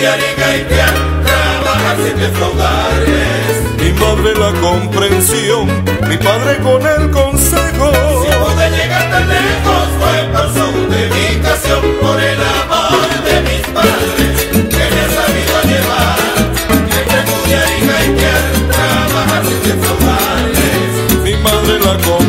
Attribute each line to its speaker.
Speaker 1: estudiar y gaitear, trabajar sin defraudarles.
Speaker 2: Mi madre la comprensión, mi padre con el consejo.
Speaker 1: Si pude llegar tan lejos fue por su dedicación, por el amor de mis padres que me ha sabido llevar. Entre estudiar y gaitear, trabajar sin defraudarles.
Speaker 2: Mi madre la comprensión,